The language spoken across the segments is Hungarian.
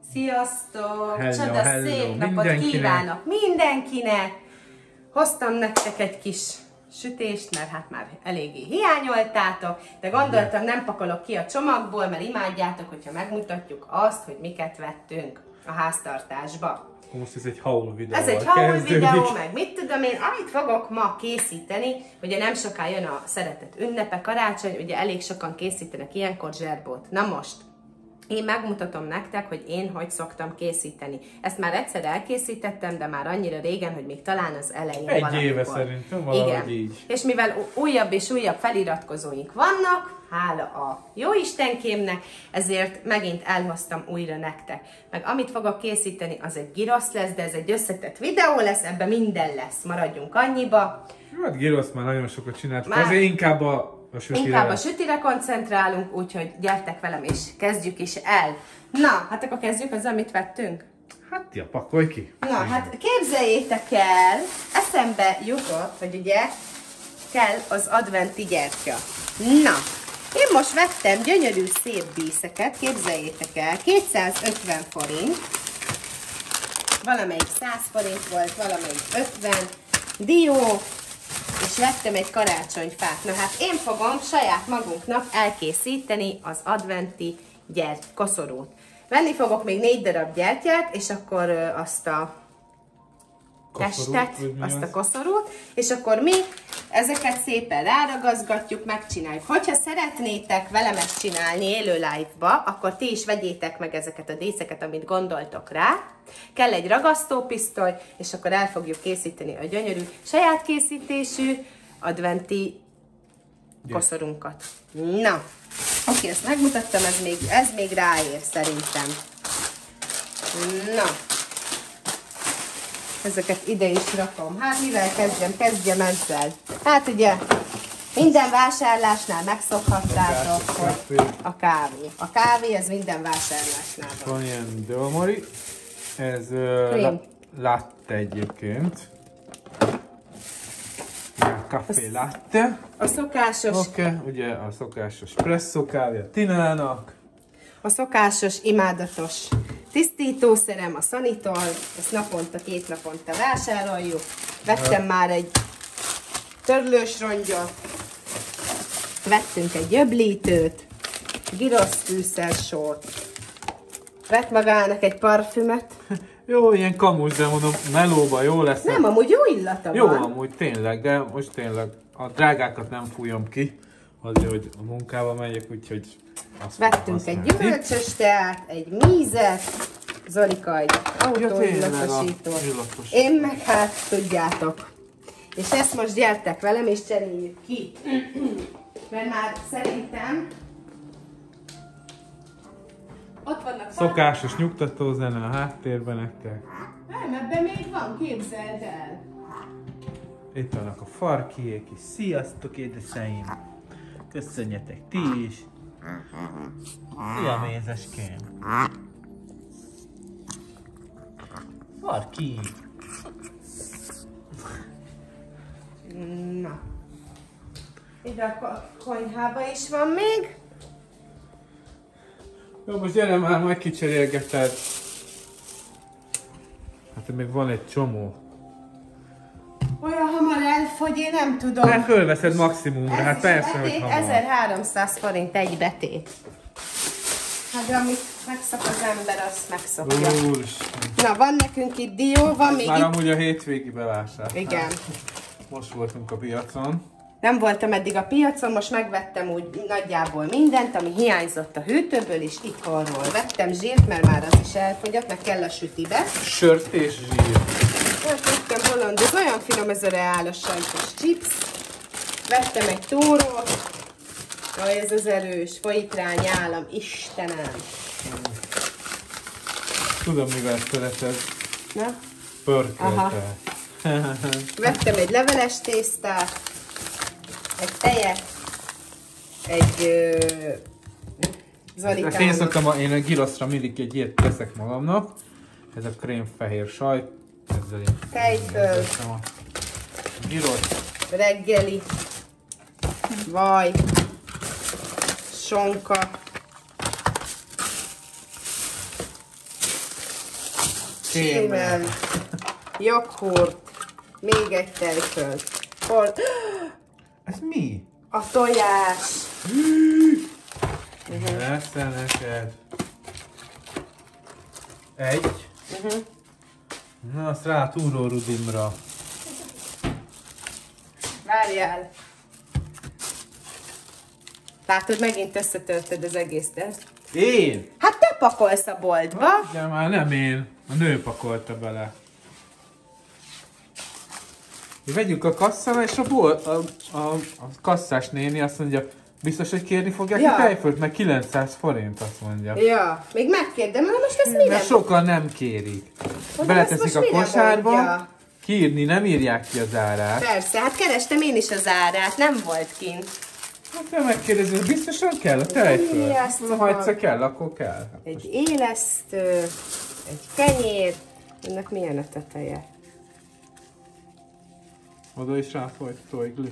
Sziasztok! Hello, Csoda hello. szép napot kívánok mindenkinek! Hoztam nektek egy kis sütést, mert hát már eléggé hiányoltátok, de gondoltam, nem pakolok ki a csomagból, mert imádjátok, hogyha megmutatjuk azt, hogy miket vettünk a háztartásba. Most ez egy haul videó. Ez egy haul videó, meg mit tudom én, amit fogok ma készíteni, ugye nem soká jön a szeretet ünnepe, karácsony, ugye elég sokan készítenek ilyenkor zserbót. Na most, én megmutatom nektek, hogy én hogy szoktam készíteni. Ezt már egyszer elkészítettem, de már annyira régen, hogy még talán az elején egy valamikor. éve szerintem, valahogy igen. így. És mivel újabb és újabb feliratkozóink vannak, hála a Jóistenkémnek, ezért megint elhoztam újra nektek. Meg amit fogok készíteni, az egy girosz lesz, de ez egy összetett videó lesz, ebben minden lesz. Maradjunk annyiba. Hát giroszt már nagyon sokat csináltuk, Már... azért inkább a sütire. Inkább a sütire koncentrálunk, úgyhogy gyertek velem és kezdjük is el. Na, hát akkor kezdjük azzal, amit vettünk. Hát ja, pakolj ki. Na, hát képzeljétek el, eszembe jutott, hogy ugye kell az adventi gyertya. Na, én most vettem gyönyörű szép díszeket, képzeljétek el, 250 forint, valamelyik 100 forint volt, valamelyik 50, dió, és vettem egy karácsonyfát. Na hát én fogom saját magunknak elkészíteni az adventi koszorút. Venni fogok még 4 darab gyertyát, és akkor azt a testet, azt a koszorút, és akkor mi ezeket szépen ráragazgatjuk, megcsináljuk. Hogyha szeretnétek velem ezt csinálni élő live-ba, akkor ti is vegyétek meg ezeket a díszeket, amit gondoltok rá. Kell egy ragasztópisztoly, és akkor el fogjuk készíteni a gyönyörű, saját készítésű adventi koszorunkat. Na, oké, ezt megmutattam, ez még ráér szerintem. Na, ezeket ide is rakom. Hát mivel kezdjem ezzel. Hát ugye minden vásárlásnál megszokhattátok, hogy a kávé. A kávé, ez minden vásárlásnál van. Van ilyen Delmori, ez latte egyébként. Café latte. A szokásos... Oké, ugye a szokásos presszó kávé a Tinának. A szokásos, imádatos tisztítószerem a Sanitól, ezt naponta, 2 naponta vásároljuk. Vettem már egy törlős rongyot, vettünk egy öblítőt, giroszfűszersort, vett magának egy parfümöt. Jó, ilyen kamus, de mondom, melóba jó lesz. Nem, amúgy jó illata jó, van. Jó, amúgy tényleg, de most tényleg a drágákat nem fújom ki, azért, hogy a munkába megyek, úgyhogy azt vettünk egy gyümölcsös teát, egy mízet, Zolika egy autóillatosítót, én meg hát tudjátok. És ezt most gyertek velem és cseréljük ki. Mert már szerintem ott vannak szokásos nyugtató zene a háttérben nektek. Nem, ebben még van, képzeld el. Itt vannak a farkiék is. Sziasztok, édesanyim! Köszönjetek ti is! Szia, mézeském! Farki! Na. Ide a konyhába is van még. Jó, most gyere már, majd kicserélgeted. Hát még van egy csomó. Olyan hamar elfogy, én nem tudom. Nem fölveszed maximumra, hát persze, betét, hogy hamar. 1300 forint egy betét. Hát de amit megszok az ember, azt megszokja. Úristen. Na, van nekünk itt dió, van még már itt... amúgy a hétvégi bevásárlás. Igen. Most voltunk a piacon. Nem voltam eddig a piacon, most megvettem úgy nagyjából mindent, ami hiányzott a hűtőből, és ikonról vettem zsírt, mert már az is elfogyott, meg kell a sütibe. Sört és zsír. Most vettem hollandus, olyan finom ez a reálos sajtos chips. Vettem egy tórót. Jaj, ez az erős, folyik rá nyálam, Istenem. Tudom, mivel szereted. Na? Pörköltel. Vettem egy leveles tésztát, egy tejet, egy Zolikának. Én a giroszra mindig egy ilyet teszek magamnak. Ez a krémfehér sajt. Ezzel én tejföl, a girosz. reggeli, vaj, sonka, símen, joghurt, még egy tejföld, Ez mi? a tojás. Lesz neked. Egy. Na, azt rá túró Rudimra. Várjál. Látod, megint összetörted az egészet. Én? Hát te pakolsz a boltba. De már nem én. A nő pakolta bele. Vegyük a kasszára, és a kasszás néni azt mondja, biztos, hogy kérni fogják a tejfölt, meg 900 forint azt mondja. Ja, még megkérdem, de most ezt mi Mert sokan nem kérik. Beleteszik a kosárba, kiírni, nem írják ki az árát. Persze, hát kerestem én is az árát, nem volt kint. Hát nem megkérdezed, biztosan kell a tejföl? Ha egyszer kell, akkor kell. Egy élesztő, egy kenyér, ennek milyen a teteje? Oda is ráfolyt tojgli.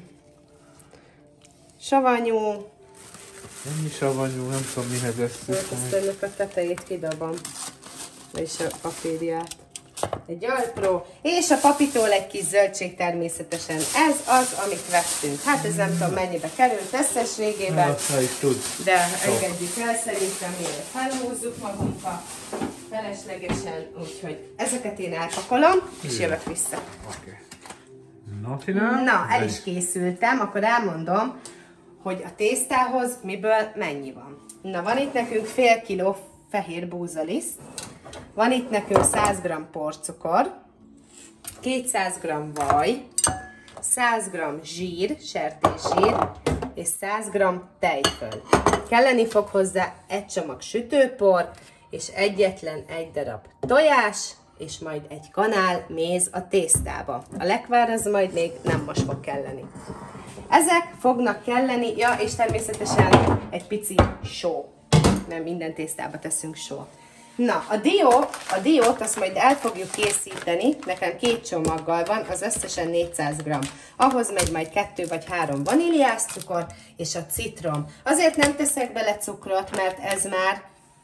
Savanyú. Ennyi savanyú, nem tudom mihez ezt. Ezt ennek a tetejét kidobom. Vagyis a papírját. Egy alpró. És a papitól egy kis zöldség természetesen. Ez az, amit vettünk. Hát ez nem tudom mennyibe került összességében. Hát, is tud. De engedjük el szerintem, mielőtt felhúzzuk magunkat. Feleslegesen. Úgyhogy ezeket én elpakolom, és jövök vissza. Okay. Na, el is készültem, akkor elmondom, hogy a tésztához miből mennyi van. Na, van itt nekünk fél kiló fehér búzaliszt, van itt nekünk 100 g porcukor, 200 g vaj, 100 g zsír, sertészsír, és 100 g tejföl. Kelleni fog hozzá egy csomag sütőpor, és egyetlen egy darab tojás, és majd egy kanál méz a tésztába. A lekvár az majd még nem most fog kelleni. Ezek fognak kelleni, ja, és természetesen egy pici só. Nem minden tésztába teszünk sót. Na, a diót azt majd el fogjuk készíteni, nekem 2 csomaggal van, az összesen 400 g. Ahhoz megy majd 2 vagy 3 vaníliás cukor, és a citrom. Azért nem teszek bele cukrot, mert ez már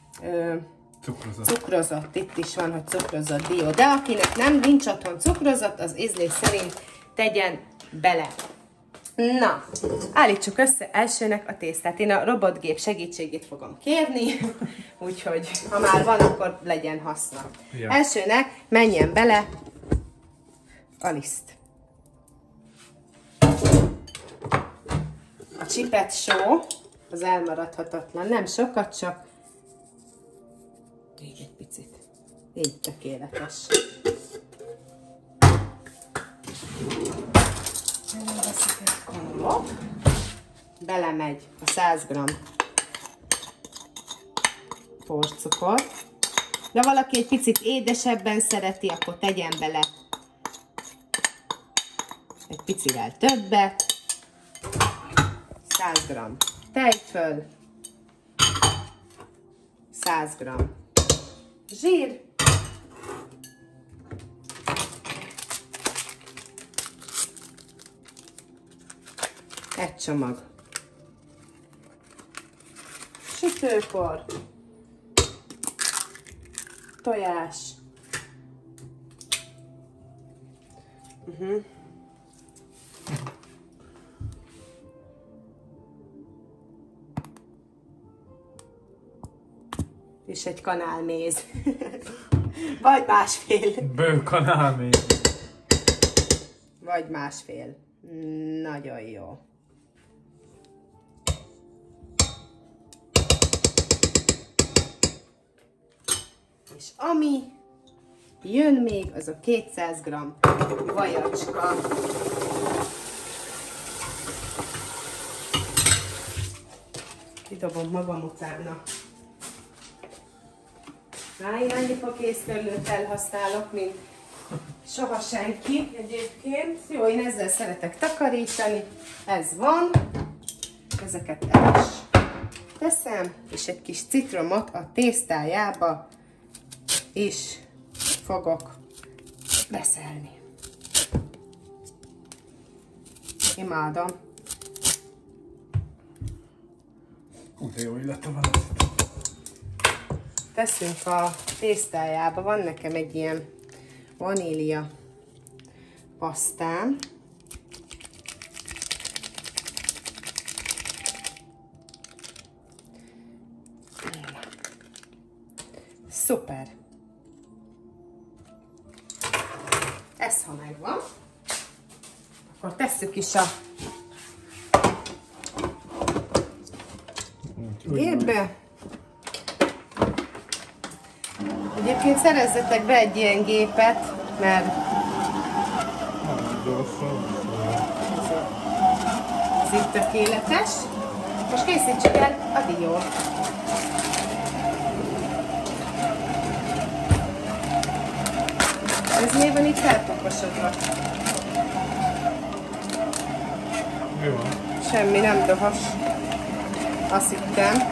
cukrozott. Itt is van, hogy cukrozott dió. De akinek nincs otthon cukrozott, az ízlés szerint tegyen bele. Na, állítsuk össze elsőnek a tésztát. Én a robotgép segítségét fogom kérni, úgyhogy ha már van, akkor legyen haszna. Ja. Elsőnek menjen bele a liszt. A csipet só, az elmaradhatatlan. Nem sokat, csak még egy picit. Így tökéletes. Előveszek egy kanalot. Belemegy a 100 g porcukor. De valaki egy picit édesebben szereti, akkor tegyen bele egy picivel többet. 100 g tejföl. 100 g zsír. Egy csomag sütőpor, tojás, és egy kanálméz, vagy másfél. Bő kanálméz. Vagy másfél. Nagyon jó. És ami jön még, az a 200 g vajacska. Kidobom magam utána. Én annyi pakésztörlőt elhasználok, mint soha senki egyébként. Jó, én ezzel szeretek takarítani. Ez van. Ezeket el is teszem, és egy kis citromot a tésztájába is fogok beszelni. Imádom. De jó illata van. teszünk a tésztájába. Van nekem egy ilyen vanília pasztám. Szuper! Ez ha megvan, akkor tesszük is a gépbe. Egyébként szerezzetek be egy ilyen gépet, mert ez itt tökéletes. Most készítsük el a diót. Ez miért van itt felpakosodva? Mi van? Semmi, nem dohas. Azt hittem.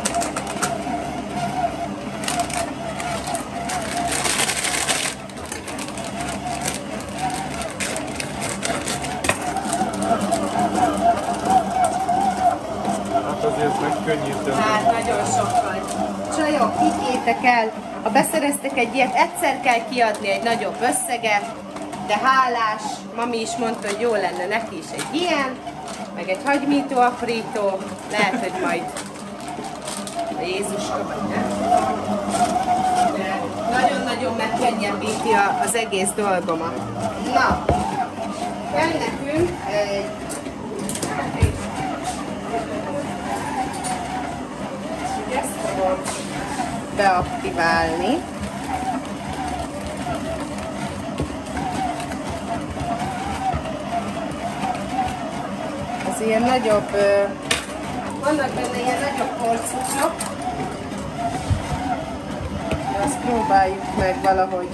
Hát azért megkönnyítem. Hát nagyon sokkal. Csajok, higgyétek el, ha beszereztek egy ilyet, egyszer kell kiadni egy nagyobb összeget, de hálás, mami is mondta, hogy jó lenne neki is egy ilyen, meg egy hagymító aprító, lehet, hogy majd a Jézuska, vagy nem. De nagyon-nagyon megkönnyebbíti az egész dolgomat. Na, kell nekünk egy ezt fogom beaktiválni. Ez ilyen nagyobb, vannak benne ilyen nagyobb porcukrok, de azt próbáljuk meg valahogy.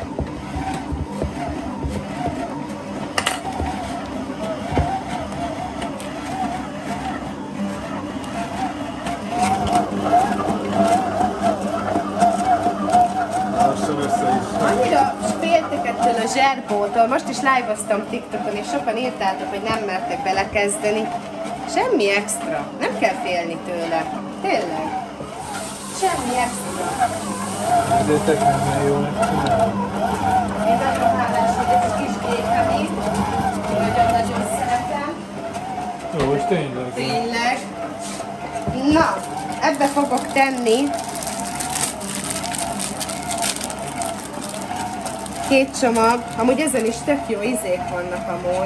Annyira féltek ettől a zserbótól, most is live-oztam TikTokon, és sokan írtátok, hogy nem mertek belekezdeni. Semmi extra, nem kell félni tőle, tényleg. Semmi extra. Ezért teknetlen jó megcsinálni. Én nagyon hálás, hogy ez a kis gépem itt. Nagyon-nagyon szeretem. Jó, és tényleg. Tényleg. Na, ebbe fogok tenni 2 csomag, amúgy ezen is tök jó izék vannak amúgy.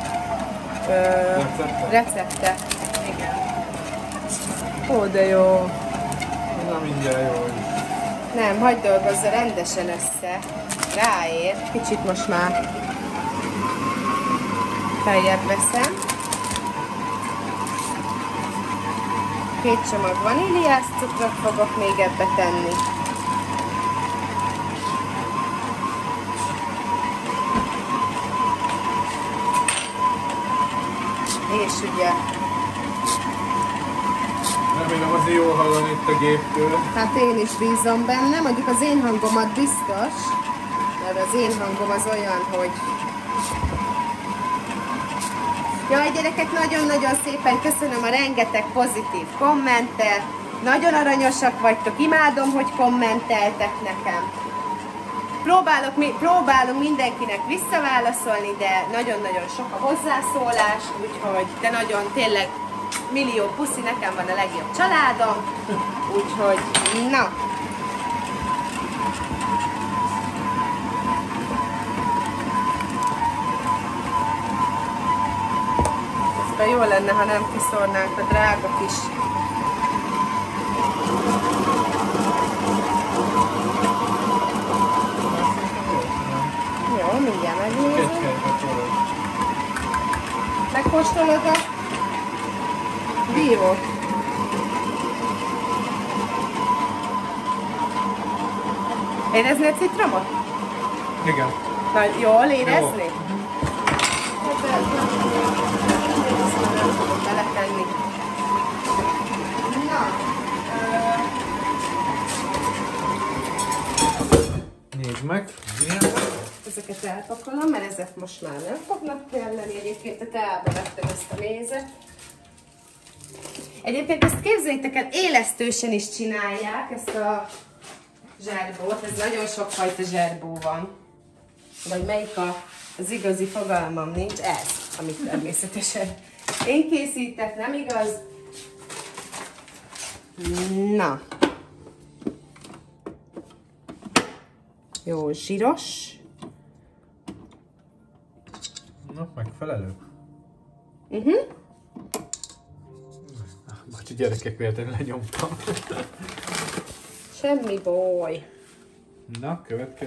Receptek. Igen. Ó, de jó. Na mindjárt jó is. Nem, hagyd dolgozza rendesen össze. Ráér. Kicsit most már feljebb veszem. 2 csomag vaníliás cukrot fogok még ebbe tenni. És ugye... Remélem azért jól hallani itt a géptől. Hát én is bízom benne, mondjuk az én hangomat biztos, mert az én hangom az olyan, hogy... Jaj, gyerekek, nagyon-nagyon szépen köszönöm a rengeteg pozitív kommentet. Nagyon aranyosak vagytok, imádom, hogy kommenteltek nekem. Próbálunk mindenkinek visszaválaszolni, de nagyon-nagyon sok a hozzászólás, úgyhogy, de nagyon tényleg millió puszi, nekem van a legjobb családom, úgyhogy na. Ezben jó lenne, ha nem kiszórnánk a drága kis jó, mindjárt megnézem. Megkóstolod a diót? Érezni a citromot? Igen. Jól érezni? Jó. Beletenni. Na. Nézd meg. Ezeket elpakolom, mert ezek most már nem fognak kelleni. Egyébként a teába vettem ezt a mézet. Egyébként ezt képzeljétek el, élesztősen is csinálják, ezt a zserbót. Ez nagyon sokfajta zserbó van. Vagy melyik az igazi fogalmam nincs, ez, amit természetesen én készítek, nem igaz? Na. Jó, zsíros. Na, megfelelő. Uh-huh. Bocsi, gyerekek, véletlenül lenyomtam. Semmi baj. Na,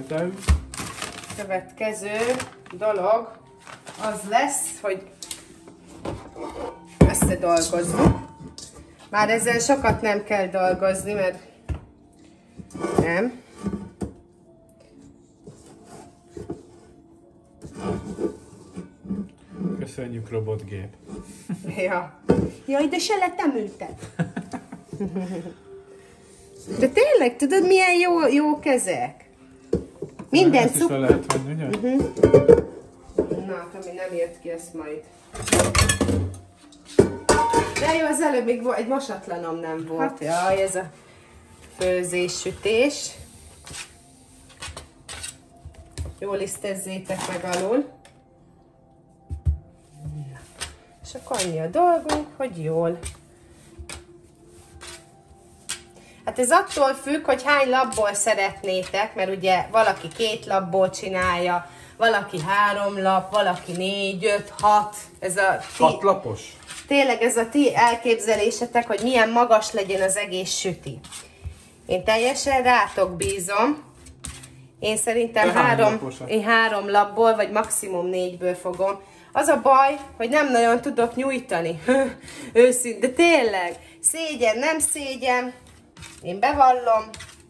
Következő dolog az lesz, hogy összedolgozzuk. Már ezzel sokat nem kell dolgozni, mert nem. Köszönjük, robotgép. Ja. Jaj, de se lettem ültet. De tényleg, tudod milyen jó kezek? Minden cukor. Lehet venni, ugye? Na, ami nem jött ki, ezt majd. De jó, az előbb még egy mosatlanom nem volt. Hát. Jaj, ez a főzés-sütés. Jól lisztezzétek meg alul. Na. És akkor annyi a dolgunk, hogy jól. Hát ez attól függ, hogy hány lapból szeretnétek, mert ugye valaki 2 lapból csinálja, valaki 3 lap, valaki 4, 5, 6. Ez a 6 lapos? Tényleg ez a ti elképzelésetek, hogy milyen magas legyen az egész süti. Én teljesen rátok bízom. Én szerintem 3 lapból, vagy maximum 4-ből fogom. Az a baj, hogy nem nagyon tudok nyújtani. Őszintén, de tényleg. Szégyen, nem szégyen. Én bevallom.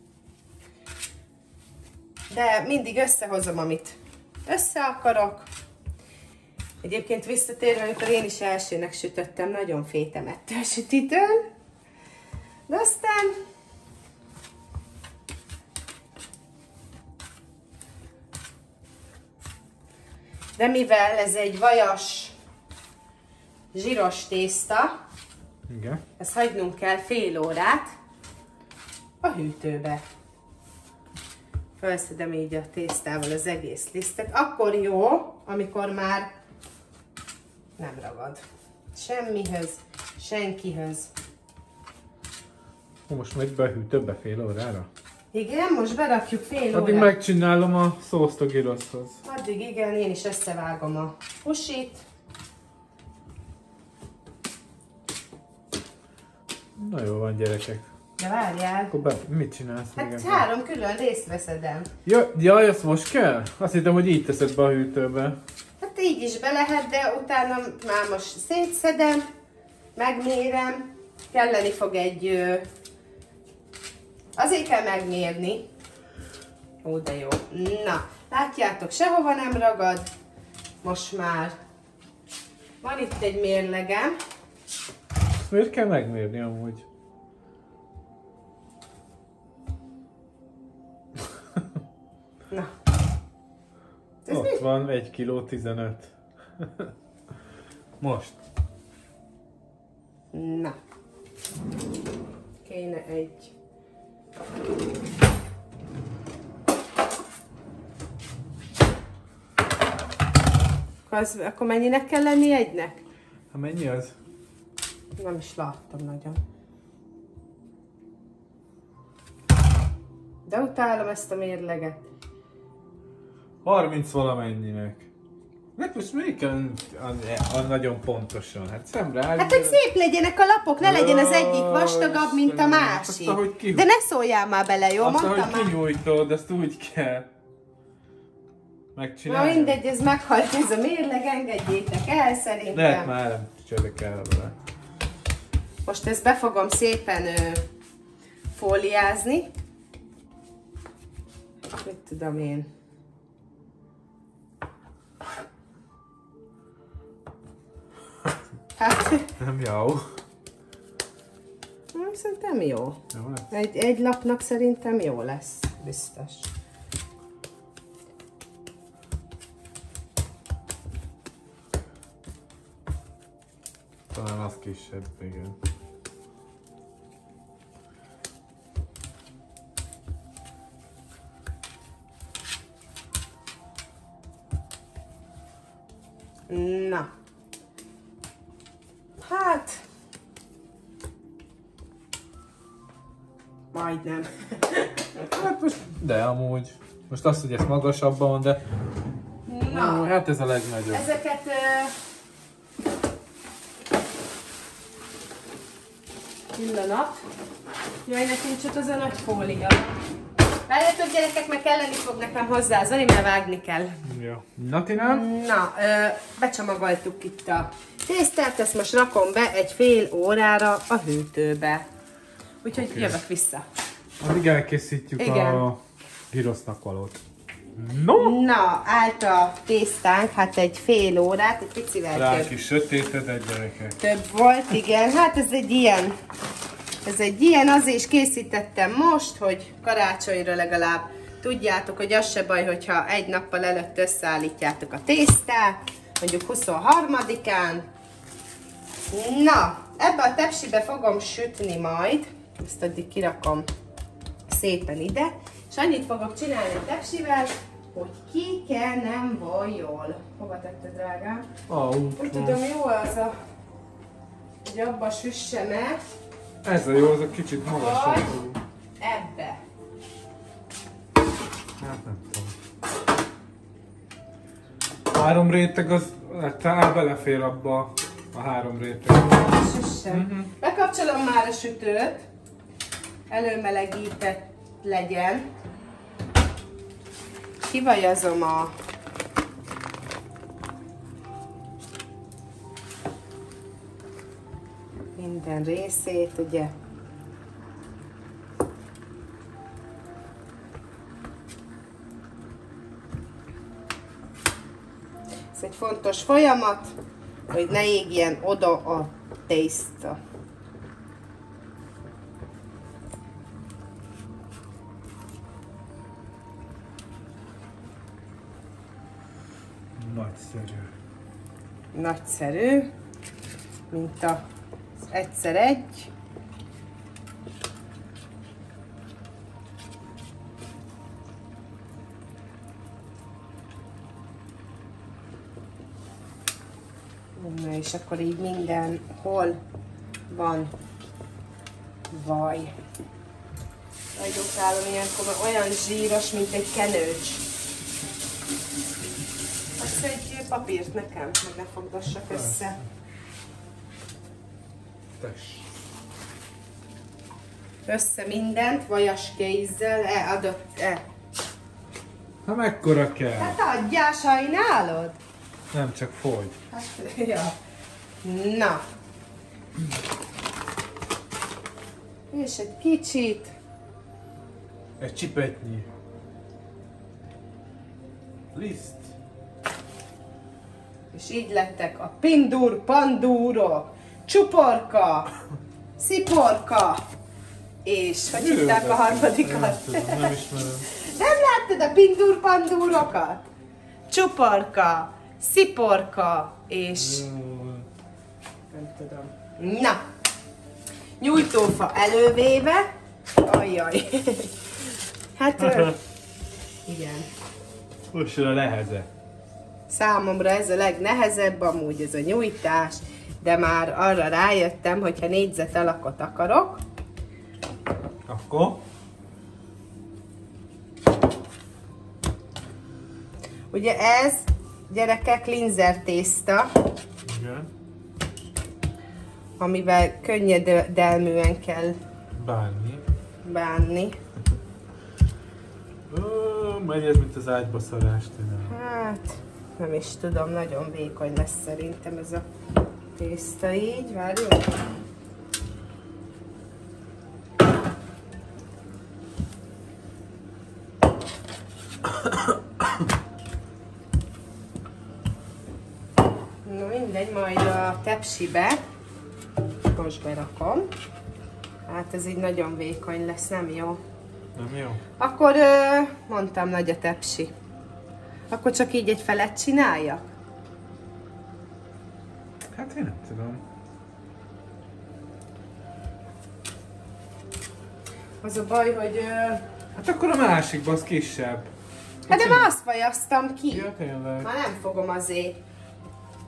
De mindig összehozom, amit össze akarok. Egyébként visszatérve, amikor én is elsőnek sütöttem, nagyon féltem ettől sütitől. De aztán... De mivel ez egy vajas, zsíros tészta, igen, ezt hagynunk kell fél órát a hűtőbe. Felszedem így a tésztával az egész lisztet. Akkor jó, amikor már nem ragad semmihez, senkihöz. Most megy be a hűtőbe fél órára? Igen, most berakjuk fél órára. Addig megcsinálom a szószt a gyroszhoz. Addig igen, én is összevágom a húsit. Na jó van, gyerekek. De várjál. Akkor mit csinálsz? Hát 3 külön részre szedem. Jaj, ezt most kell? Azt hittem, hogy így teszed be a hűtőbe. Hát így is be lehet, de utána már most szétszedem, megmérem. Kelleni fog egy... Azért kell megmérni. Ó, de jó. Na, látjátok, sehova nem ragad. Most már van itt egy mérlegem. Ezt miért kell megmérni amúgy? Na. Ott van 1 kg 15. Most. Na. Kéne egy. Akkor mennyinek kell lenni egynek? Ha mennyi az? Nem is láttam nagyon. De utálom ezt a mérleget. 30 valamennyinek. Hát most még kell nagyon pontosan? Hát szemre áll. Hát, hogy szép legyenek a lapok, ne legyen az egyik vastagabb, mint a másik. De ne szóljál már bele, jó? Azt, hogy kinyújtod, ezt úgy kell megcsinálni. Na mindegy, ez meghalt ez a mérleg, engedjétek el szerintem. Lehet már nem csödekel vele. Most ezt be fogom szépen fóliázni. Mit tudom én. Hát... Nem jó. Szerintem jó. Jó lesz? Egy lapnak szerintem jó lesz. Biztos. Talán az kisebb, igen. Na. Hát... Majdnem. Hát most, de amúgy. Most azt, hogy ez magasabban van, de... Na. Hát ez a legnagyobb. Ezeket... Pillanat. Jaj, nekem csak az a nagy fólia. Várjátok gyerekek, meg kelleni fog nekem hozzá, Zoli, mert vágni kell. Jó. Natinám? Na, becsomagoltuk itt a tésztát, ezt most rakom be egy fél órára a hűtőbe. Úgyhogy jövök vissza. Addig elkészítjük Igen. a gyrosznak valót. No! Na, állt a tésztánk, hát egy fél órát, egy picivel Rá több. kis sötétedett, gyerekek. Több volt, igen. Hát ez egy ilyen. Ez egy ilyen, azért is készítettem most, hogy karácsonyra legalább tudjátok, hogy az se baj, hogyha egy nappal előtt összeállítjátok a tésztát, mondjuk 23-án. Na, ebbe a tepsibe fogom sütni majd, ezt addig kirakom szépen ide, és annyit fogok csinálni a tepsivel, hogy kikenem jól. Hova tetted, drágám? Úgy tudom, jó az a, hogy abba süssem-e, Ez a jó, az a kicsit vagy magasabb. ebbe. Hát nem tudom. 3 réteg az, talán belefér abba a 3 réteg. Süssem. Bekapcsolom már a sütőt, előmelegített legyen. Kivajazom a minden részét, ugye? Ez egy fontos folyamat, hogy ne égjen oda a tészta. Nagyszerű. Nagyszerű, mint az egyszer egy. Na és akkor így mindenhol van vaj. Agyukálom ilyenkor, mert olyan zsíros, mint egy kenőcs. Azt egy papírt nekem, hogy ne fogdossak össze. Tess. Össze mindent, vajas kézzel, adott. Ha mekkora kell? Hát adjál, sajnálod? Nem csak fogy. Hát, ja. Na. És egy kicsit. Egy csipetnyi. Liszt. És így lettek a pindur, pandúrok, csuporka, sziporka, és hogy hívták a harmadikat? Nem tudom, nem ismerem. Nem láttad a pindur, pandúrokat? Csuporka, sziporka, és nem tudom. Na, nyújtófa elővéve. Ajjaj. Hát, igen. Most jön a neheze. Számomra ez a legnehezebb, amúgy ez a nyújtás, de már arra rájöttem, hogyha négyzet alakot akarok, Akkor? ugye ez, gyerekek, linzer tészta, Igen. amivel könnyedelműen kell Bánni. bánni. Megy ez, mint az ágyba szarás, tényleg. Hát, nem is tudom, nagyon vékony lesz szerintem ez a tészta így, várjunk. No mindegy, majd a tepsibe most berakom. Hát ez így nagyon vékony lesz, nem jó. Nem jó? Akkor mondtam, nagy a tepsi. Akkor csak így egy felet csináljak? Hát én nem tudom. Az a baj, hogy... Hát akkor a másikba az kisebb. Hát de már azt vajaztam ki. Ja, tényleg. Már nem fogom azért.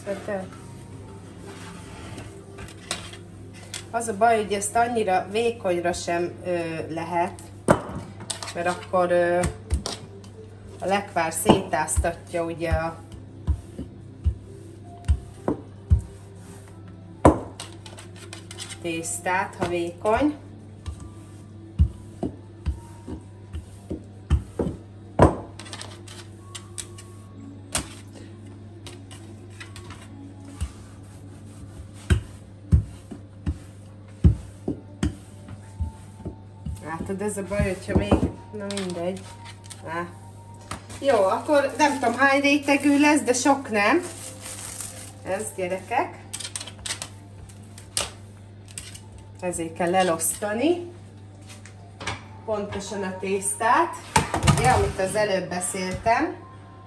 vedd el. Az a baj, hogy ezt annyira vékonyra sem lehet, mert akkor a lekvár szétáztatja ugye a tésztát, ha vékony. Látod, ez a baj, hogyha még... Na mindegy. Jó, akkor nem tudom hány rétegű lesz, de sok nem. Ez, gyerekek. Ezért kell elosztani. Pontosan a tésztát. Ugye, amit az előbb beszéltem.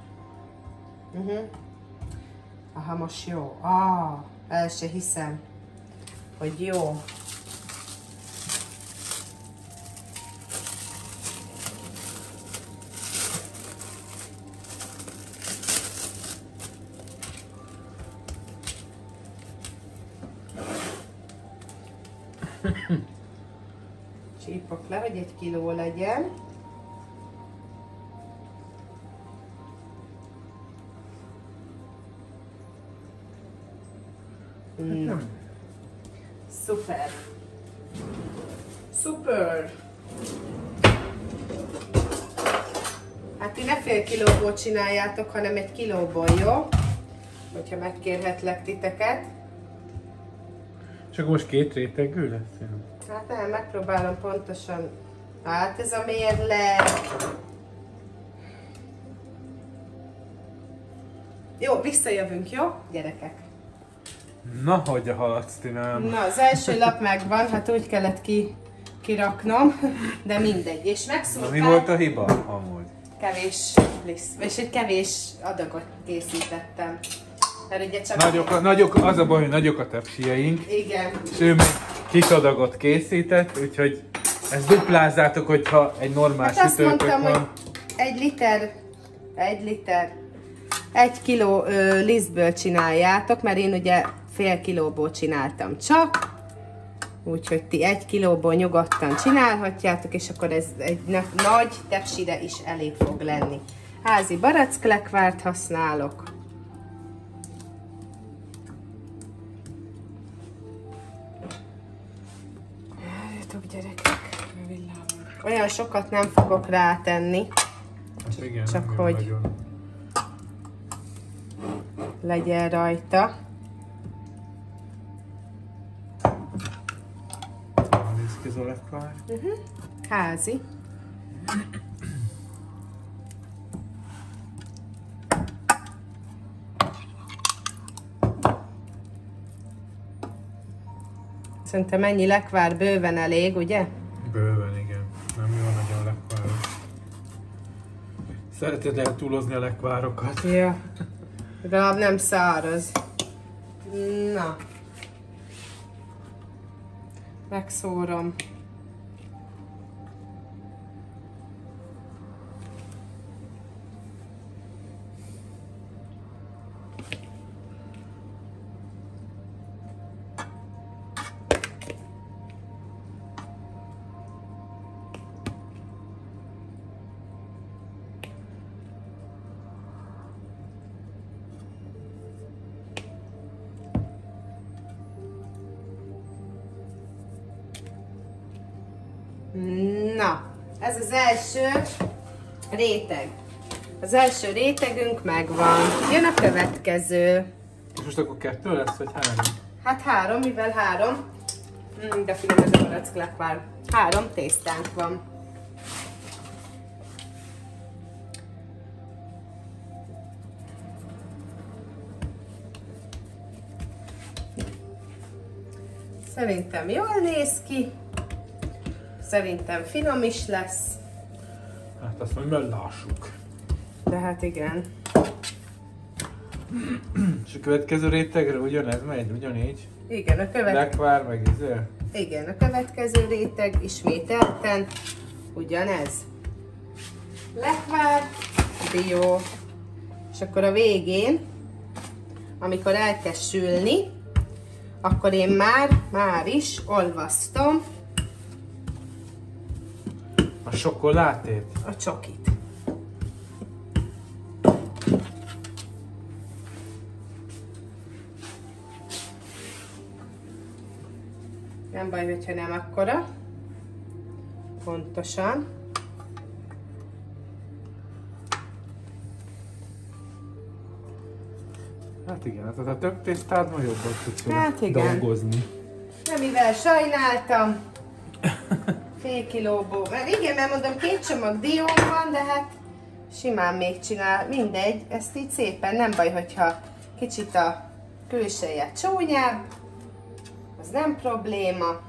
Aha, most jó. El se hiszem, hogy jó. Csípok le, hogy 1 kiló legyen. Na. Szuper! Szuper! Hát ti ne fél kilóból csináljátok, hanem 1 kilóból, jó? Hogyha megkérhetlek titeket. És akkor most 2 rétegű lesz? Hát nem, megpróbálom pontosan. Hát ez a mérleg. Jó, visszajövünk, jó? Gyerekek. Na, hogy haladsz, Tinám. Na, az első lap megvan, hát úgy kellett kiraknom, de mindegy. És megszóltál... Mi volt a hiba amúgy? Kevés lisz, és egy kevés adagot készítettem. Mert ugye csak... Nagyok, az a baj, hogy nagyok a tepsieink. Igen. És ő még kis adagot készített, úgyhogy ezt duplázzátok, hogyha egy normál hát sütőtök azt mondtam, van. hogy 1 kiló lisztből csináljátok, mert én ugye fél kilóból csináltam csak. Úgyhogy ti 1 kilóból nyugodtan csinálhatjátok, és akkor ez egy nagy tepsire is elég fog lenni. Házi baracklekvárt használok. Várjatok, gyerekek, olyan sokat nem fogok rátenni, Hát igen, csak nem hogy nagyon. legyen rajta. Nézd ki, lekvár. Házi. Szerintem ennyi lekvár bőven elég, ugye? Bőven, igen. Nem jó nagyon lekváros. Szereted eltúlozni a lekvárokat? Ja. Legalább nem száraz. Na. Megszórom. Na, ez az első réteg. Az első rétegünk megvan. Jön a következő. És most akkor 2 lesz, vagy 3? Hát 3, mivel 3. De figyelj, ez a baracklekvár. 3 tésztánk van. Szerintem jól néz ki. Szerintem finom is lesz. Hát azt mondjuk, lássuk. De hát igen. És a következő rétegre ugyanez megy, ugyanígy? Igen, a következő. Lekvár, meg izé? Igen, a következő réteg ismételten ugyanez. Lekvár, dió, és akkor a végén amikor elkezd sülni, akkor én már is olvasztom a csokoládét? A csokit. Nem baj, hogyha nem akkora. Pontosan. Hát igen, tehát a több tésztád ma jobban tudsz dolgozni. Nem, mivel sajnáltam. Fél kilóból. Igen, mert mondom, 2 csomag dióm van, de hát simán még csinál. Mindegy, ezt így szépen, nem baj, hogyha kicsit a külseje csúnyább. Az nem probléma.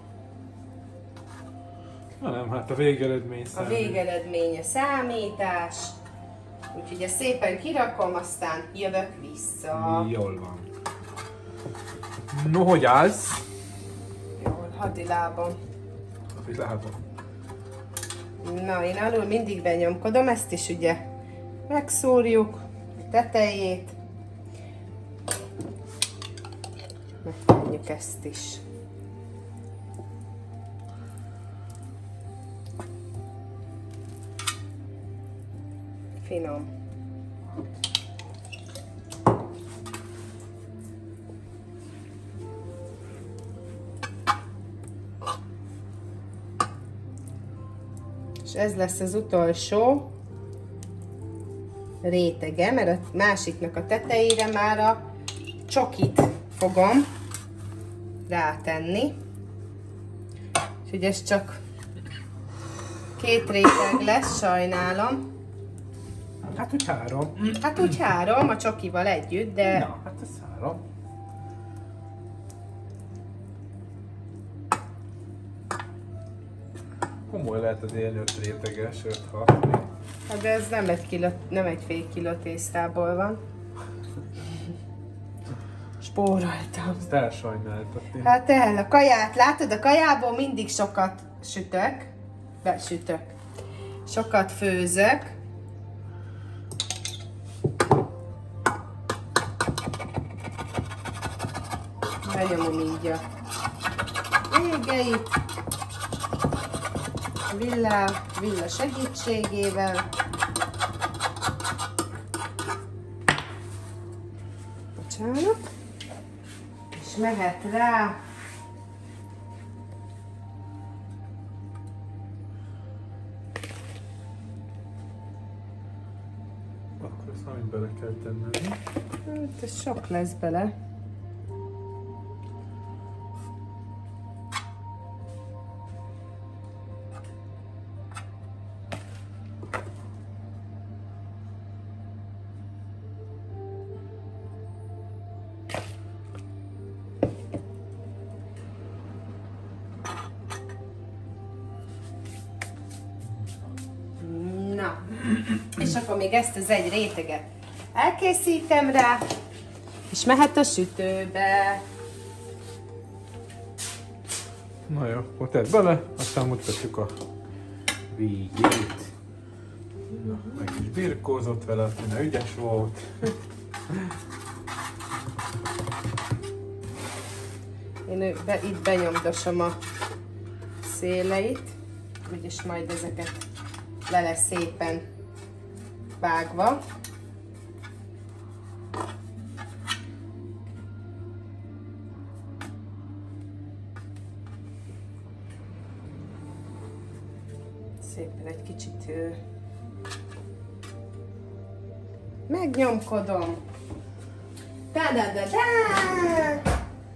Nem, hát a végeredmény számít. A végeredménye számítás. Úgyhogy ezt szépen kirakom, aztán jövök vissza. Jól van. No, hogy állsz? Jól, hadilábam. Hadilábam. Na, én alul mindig benyomkodom, ezt is ugye megszúrjuk, a tetejét. Megtenjük ezt is. Finom. És ez lesz az utolsó rétege, mert a másiknak a tetejére már a csokit fogom rátenni. Úgyhogy ez csak 2 réteg lesz, sajnálom. Hát úgy 3. Hát úgy 3 a csokival együtt, de... Na, hát ez 3. Komoly lehet az ilyen 5 réteges, 5-6. Hát de ez nem egy fél kiló tésztából van. Spóroltam. Ezt elsajnáltad. Hát a kaját, látod, a kajából mindig sokat sütök. Sokat főzök. Benyomom így a végeit. Villa segítségével. Bocsánat. És mehet rá akkor ezt valamit bele kell tenned. hát ez sok lesz bele. Na, és akkor még ezt az egy réteget elkészítem rá, és mehet a sütőbe. Na jó, akkor tedd bele, aztán mutatjuk a végét. Na, meg is birkózott vele, azt minden ügyes volt. Én itt benyomdosom a széleit, úgyis majd ezeket le lesz szépen vágva. Szépen egy kicsit megnyomkodom. Da-da-da-da!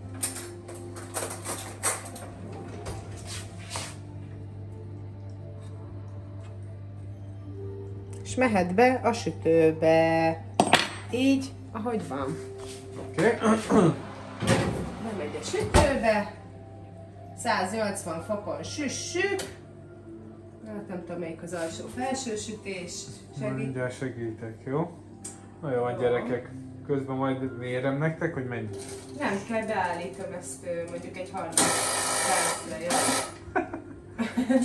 És mehet be a sütőbe. Így, ahogy van. Oké. Bemegy a sütőbe. 180 fokon süssük. Hát nem tudom, melyik az alsó-felső sütés. Mindjárt segítek, jó? Na jó van, gyerekek. Közben majd mérem nektek, hogy mennyi. Nem kell, beállítom ezt mondjuk egy 30 percre, jó?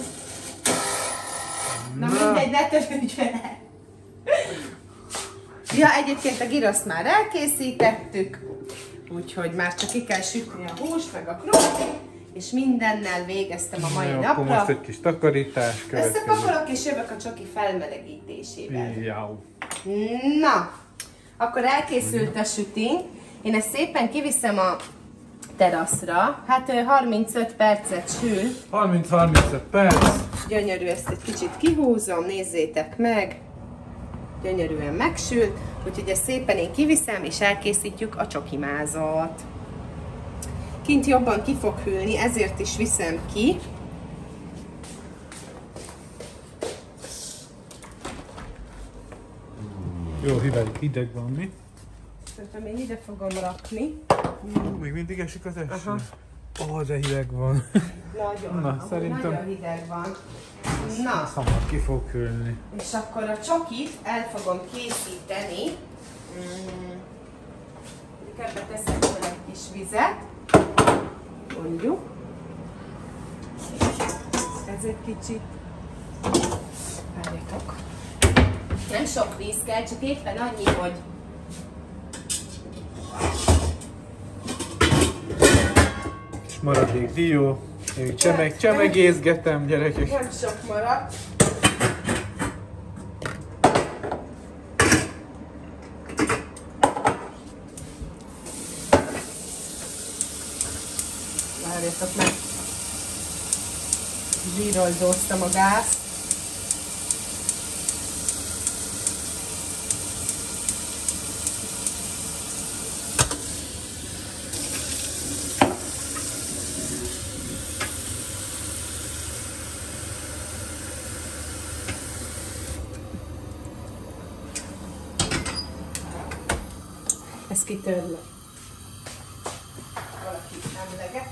Na mindegy, ne törődj vele! Ja, egyébként a giroszt már elkészítettük, úgyhogy már csak ki kell sütni a húst, meg a krumplit, és mindennel végeztem a mai napra. Akkor most egy kis takarítás következik. Összepakolok és jövök a csoki felmelegítésével. Jau. Na, akkor elkészült a süting. Én ezt szépen kiviszem a teraszra. Hát 35 percet sül. 30-35 perc. Gyönyörű, ezt egy kicsit kihúzom, nézzétek meg. Gyönyörűen megsült, úgyhogy ezt szépen én kiviszem, és elkészítjük a csokimázat. Kint jobban ki fog hűlni, ezért is viszem ki. Jó, hideg van, mi? Szerintem én ide fogom rakni. Még mindig esik az eső? Ó, de hideg van. Nagyon, Na, szerintem nagyon hideg van. Na, hamar ki fog hűlni. és akkor a csokit el fogom készíteni. Ebbe teszek fel egy kis vizet. Mondjuk. Ez egy kicsit. Várjatok. Nem sok víz kell, csak éppen annyi, hogy És maradék dió. Én csemegézgetem, gyerekek. nem sok maradt. Várjatok meg. Zsíroldóztam a gázt. Ezt kitörlöm. Valaki emleget.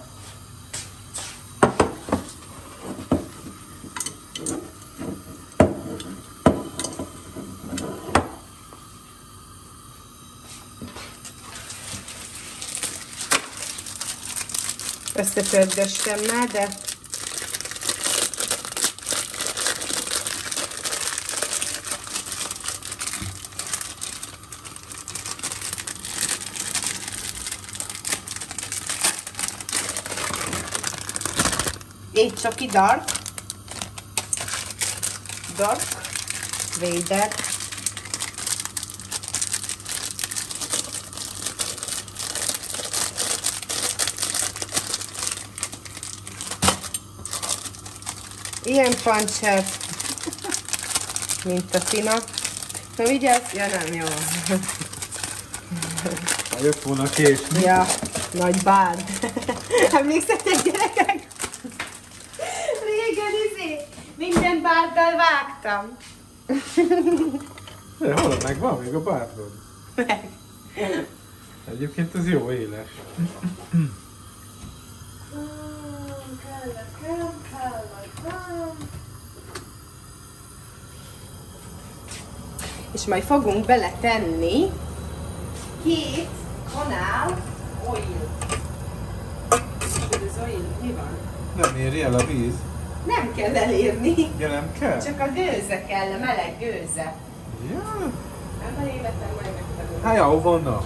Összetörgöstem már, de így Csoki Dark, Vader. Ilyen pancser, mint a Tina. Na vigyázz? Ja nem, jó. Ha jött volna késni. Ja, nagy bárd. Emlékszetek, gyerekek? Régen minden bárddal vágtam. De hol megvan még a bárdod? Meg. Egyébként ez jó éles. És majd fogunk beletenni 2 kanál oil. Az oil mi van? Nem éri el a víz? Nem kell elérni. Ja, nem kell? Csak a gőze kell, a meleg gőze. Ja. Nem életem majd megtanulom. Hát jó, vanna.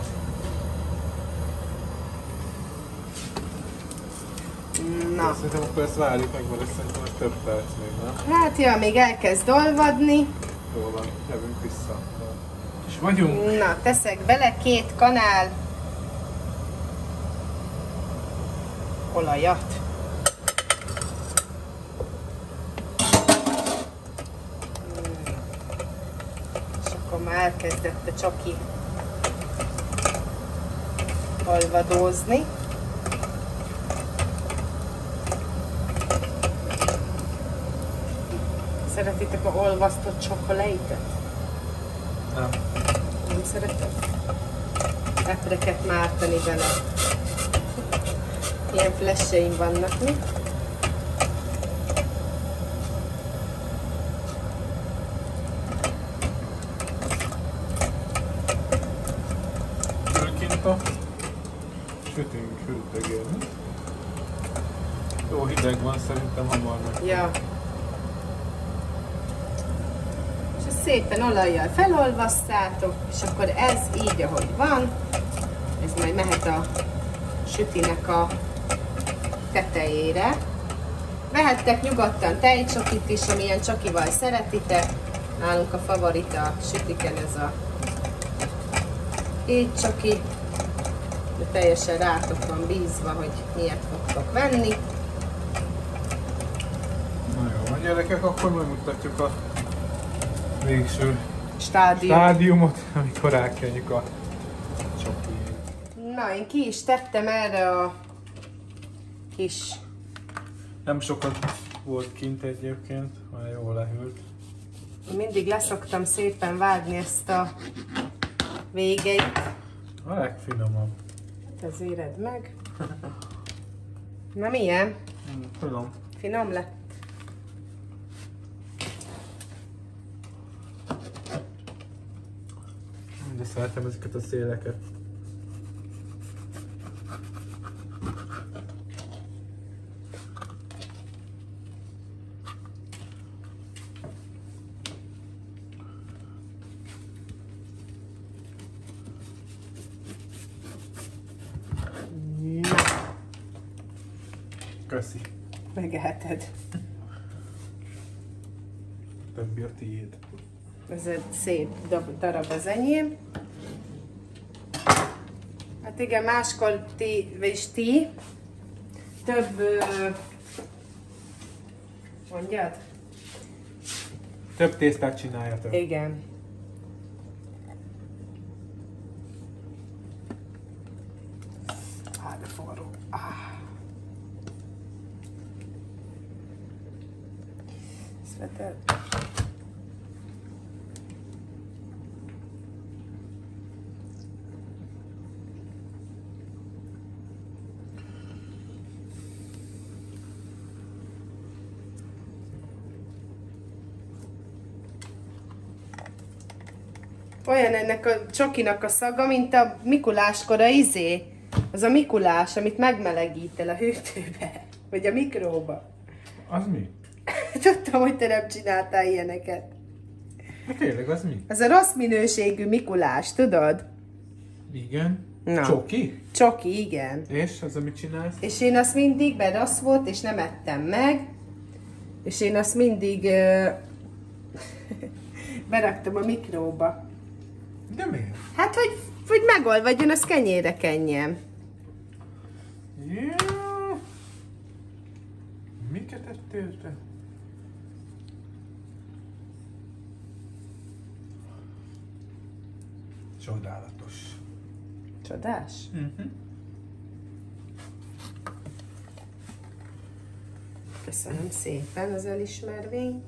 Na. Szerintem akkor ezt várjuk meg, mert ez szerintem most több perc még, nem? Hát ja, még elkezd olvadni. Jó van, jövünk vissza. És vagyunk. Na, teszek bele 2 kanál olajat. És akkor már elkezdett a csoki olvadózni. Szeretitek a olvasztott csokoládét? Nem. Nem szeretem epreket mártani vele. Ilyen flesseim vannak, mi? Fölként a sütünk hűtegélni. Jó hideg van, szerintem hamar meg. Ja. És ezt szépen olajjal felolvasztátok, és akkor ez így, ahogy van, ez majd mehet a sütinek a tetejére. Vehettek nyugodtan tejcsokit is, amilyen csokival szeretitek. Nálunk a favorita sütiken ez a étcsoki, de teljesen rátok van bízva, hogy miért fogtok venni. Na jó, a gyerekek, akkor megmutatjuk a végső Stádiumot, amikor elkenjük a csokijét. Na, én ki is tettem erre a kis... Nem sokat volt kint egyébként, már jól lehűlt. Mindig leszoktam szépen vágni ezt a végeit. A legfinomabb. Hát ez éred meg. Na milyen? Finom. Finom lett? De szeretem ezeket a széleket. Köszi. Megeheted. Többi a tiéd. Ez egy szép darab az enyém. Hát igen, máskor ti több... mondjad? Több tésztát csináljatok. Igen. De forró. Szveted. Olyan ennek a csokinak a szaga, mint a Mikuláskor az a Mikulás, amit megmelegítel a hűtőbe, vagy a mikróba. Az mi? Tudtam, hogy te nem csináltál ilyeneket. Na tényleg, az mi? Az a rossz minőségű Mikulás, tudod? Igen. Na. Csoki? Csoki, igen. És az, amit csinálsz? És én azt mindig, mert rossz volt, és nem ettem meg, és én azt mindig beraktam a mikróba. De miért? Hát, hogy megolvadjon, az kenyérre kenjem. Yeah. Miket ettél te? Csodálatos. Csodás? Köszönöm szépen az elismervényt.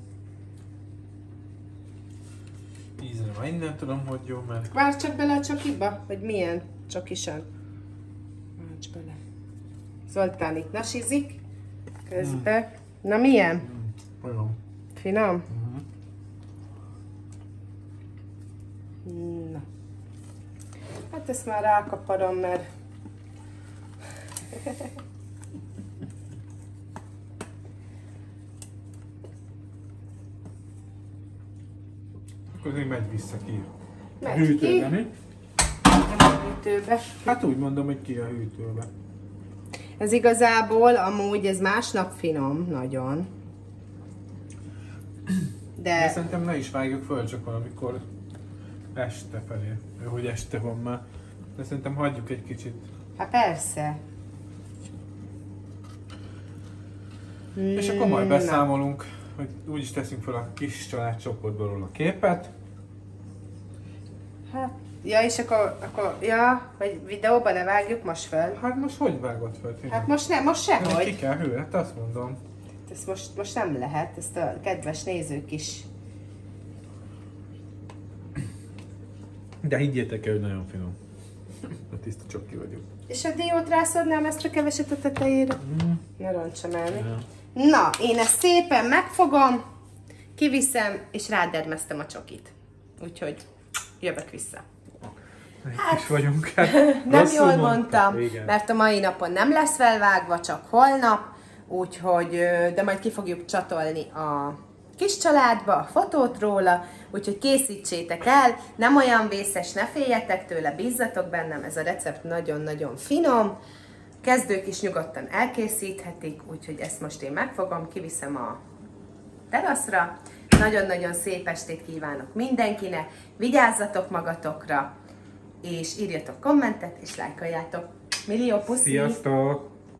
Ízre már innen tudom, hogy jó, mert... Várj csak bele a csokiba, hogy milyen csokisan. Várj bele. Zoltán itt nasizik közben. Na milyen? Olyan. Finom? Na. Hát ezt már rákaparom, mert... Akkor megy vissza ki. Megy Hűtőbe, ki. mi? Nem a hűtőbe. Hát úgy mondom, hogy ki a hűtőbe. Ez igazából amúgy ez másnap finom, nagyon. De szerintem ne is vágjuk föl csak valamikor este felé. Hogy este van már. De szerintem hagyjuk egy kicsit. Hát persze. És akkor majd beszámolunk, hogy úgyis teszünk fel a kis családcsoportból a képet. Hát, ja, és akkor ja, vagy videóban ne vágjuk most fel. Hát most hogy vágod fel? Hát most nem, most Ki sehogy. kell hő, hát azt mondom. Ezt most nem lehet, ezt a kedves nézők is. De higgyétek el, hogy nagyon finom. A tiszta csoki vagyok. És a diót rászadnám ezt a keveset a tetejére? Ne rontsam el. Ja. Na, én ezt szépen megfogom, kiviszem, és rádermeztem a csokit. Úgyhogy jövök vissza. Itt is vagyunk. Hát, Nem rosszul jól mondtam. mondtam, Igen. mert a mai napon nem lesz felvágva, csak holnap, úgyhogy, de majd ki fogjuk csatolni a kis családba a fotót róla, úgyhogy készítsétek el, nem olyan vészes, ne féljetek tőle, bízzatok bennem, ez a recept nagyon-nagyon finom, kezdők is nyugodtan elkészíthetik, úgyhogy ezt most én megfogom, kiviszem a teraszra. Nagyon-nagyon szép estét kívánok mindenkinek, vigyázzatok magatokra, és írjatok kommentet, és lájkoljátok. Millió puszi! Sziasztok!